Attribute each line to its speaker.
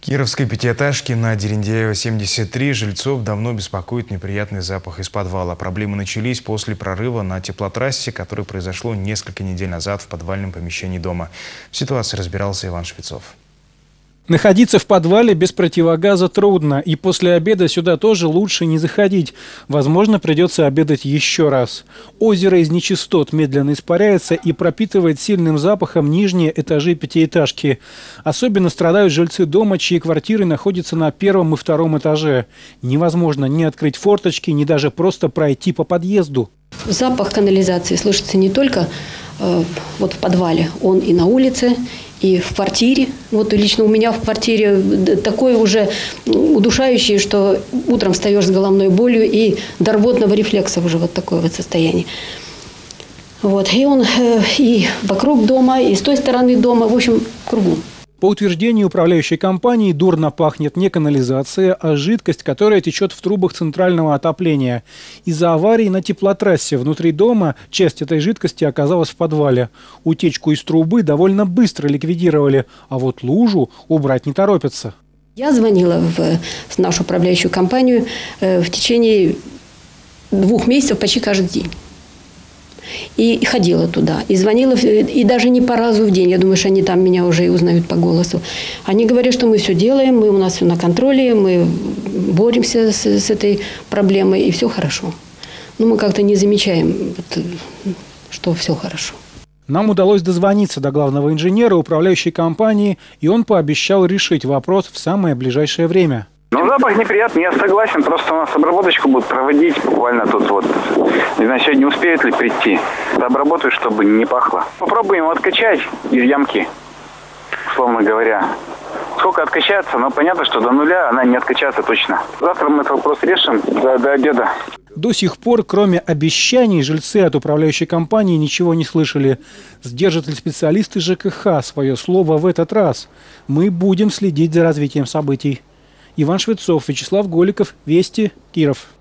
Speaker 1: Кировской пятиэтажке на Дерендяева, 73 жильцов давно беспокоит неприятный запах из подвала. Проблемы начались после прорыва на теплотрассе, которое произошло несколько недель назад в подвальном помещении дома. В ситуации разбирался Иван Швецов.
Speaker 2: Находиться в подвале без противогаза трудно, и после обеда сюда тоже лучше не заходить. Возможно, придется обедать еще раз. Озеро из нечистот медленно испаряется и пропитывает сильным запахом нижние этажи пятиэтажки. Особенно страдают жильцы дома, чьи квартиры находятся на первом и втором этаже. Невозможно ни открыть форточки, ни даже просто пройти по подъезду.
Speaker 3: Запах канализации слышится не только вот в подвале, он и на улице, и в квартире. Вот лично у меня в квартире такой уже удушающий, что утром встаешь с головной болью и до рвотного рефлекса уже вот такое вот состояние. Вот. И он и вокруг дома, и с той стороны дома, в общем, кругом.
Speaker 2: По утверждению управляющей компании, дурно пахнет не канализация, а жидкость, которая течет в трубах центрального отопления. Из-за аварии на теплотрассе внутри дома часть этой жидкости оказалась в подвале. Утечку из трубы довольно быстро ликвидировали, а вот лужу убрать не торопятся.
Speaker 3: Я звонила в нашу управляющую компанию в течение 2 месяцев почти каждый день. И ходила туда, и звонила, и даже не по разу в день. Я думаю, что они там меня уже и узнают по голосу. Они говорят, что мы все делаем, у нас все на контроле, мы боремся с этой проблемой, и все хорошо. Но мы как-то не замечаем, что все хорошо.
Speaker 2: Нам удалось дозвониться до главного инженера управляющей компании, и он пообещал решить вопрос в самое ближайшее время.
Speaker 4: Ну, запах неприятный, я согласен, просто у нас обработочку будут проводить буквально тут вот. Не знаю, сегодня успеют ли прийти. Обработают, чтобы не пахло. Попробуем его откачать из ямки, условно говоря. Сколько откачается, но понятно, что до нуля она не откачается точно. Завтра мы этот вопрос решим до обеда.
Speaker 2: До сих пор, кроме обещаний, жильцы от управляющей компании ничего не слышали. Сдержат ли специалисты ЖКХ свое слово в этот раз? Мы будем следить за развитием событий. Иван Швецов, Вячеслав Голиков, Вести, Киров.